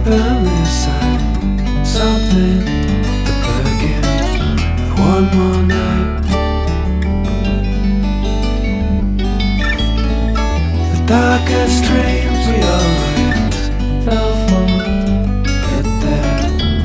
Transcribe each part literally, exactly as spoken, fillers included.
gripping inside something to begin with one more night. The darkest dreams we always fell for it there.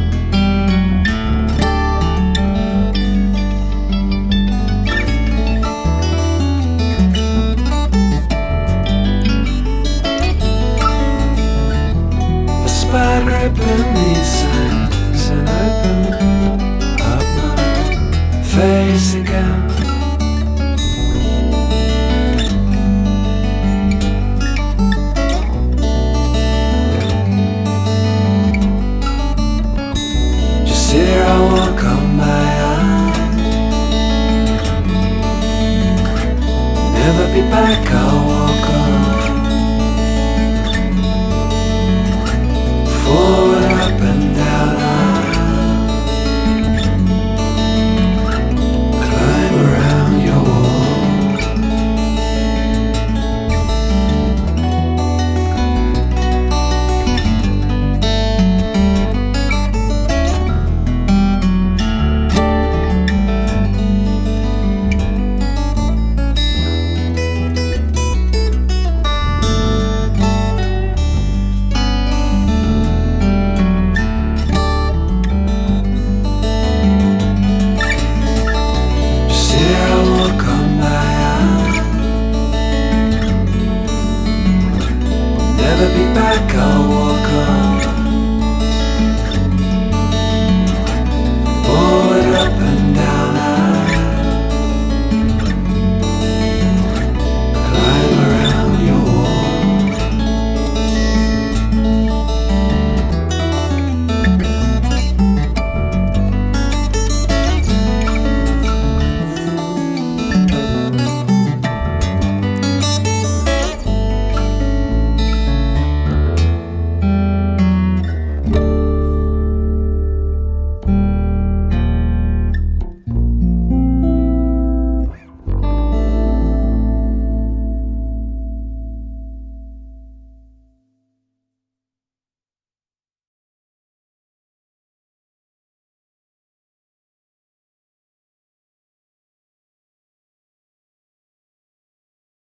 By gripping these signs and open up my face again. Just here I walk on my eyes. Never be back, I'll walk on. Forward, up and down.